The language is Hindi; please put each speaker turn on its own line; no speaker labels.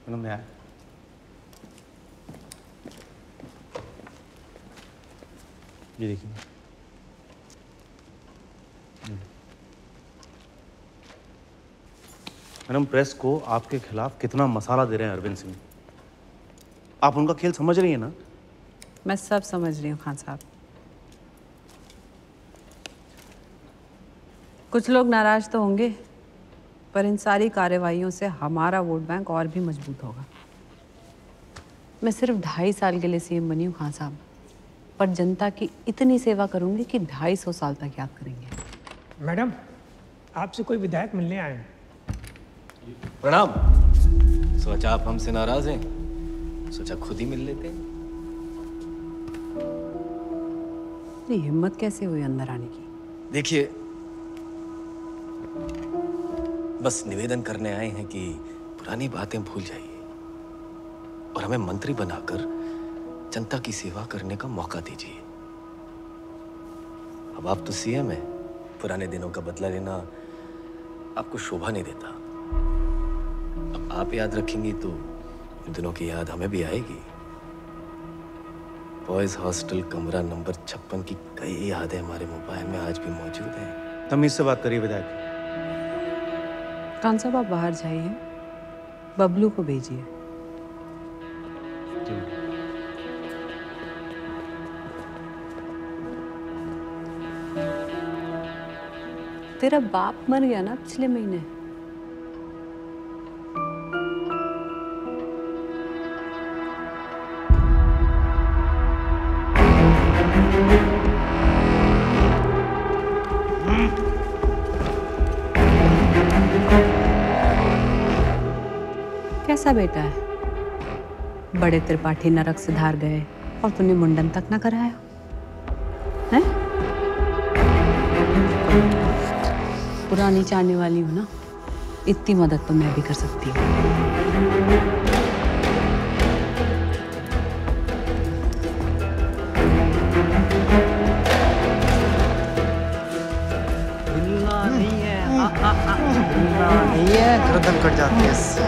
मैडम यहाँ ये देखिए। मैडम प्रेस को आपके खिलाफ कितना मसाला दे रहे हैं अरविंद सिंह। आप उनका खेल समझ रही हैं ना?
मैं सब समझ रही हूँ खान साहब। कुछ लोग नाराज तो होंगे, पर इन सारी कार्रवाइयों से हमारा वोट बैंक और भी मजबूत होगा। मैं सिर्फ 2.5 साल के लिए सीएम बनी हूँ खान साहब, पर जनता की इतनी सेवा करूंगी कि 250 साल तक याद करेंगे।
मैडम, आपसे कोई विधायक मिलने आए हैं।
प्रणाम। सोचा आप हमसे नाराज हैं, सोचा खुद ही मिल लेते हैं।
तो हिम्मत कैसे हुई अंदर आने की?
देखिए, बस निवेदन करने आए हैं कि पुरानी बातें भूल जाइए और हमें मंत्री बनाकर जनता की सेवा करने का मौका दीजिए। अब आप तो सीएम हैं, पुराने दिनों का बदला लेना आपको शोभा नहीं देता। अब आप याद रखेंगी तो इन दिनों की याद हमें भी आएगी। बॉयज हॉस्टल कमरा नंबर 56 की कई यादें हमारे मोबाइल में आज भी मौजूद हैं।
तमीज से बात करिए विधायक।
खान साहब आप बाहर जाइए, बबलू को भेजिए। तेरा बाप मर गया ना पिछले महीने। कैसा बेटा है? बड़े त्रिपाठी नरक से धार गए और तूने मुंडन तक ना कराया है? पुरानी चाहने वाली हूँ ना, इतनी मदद तो मैं भी कर सकती हूँ।
नहीं है, गर्दन कट जाती है इससे।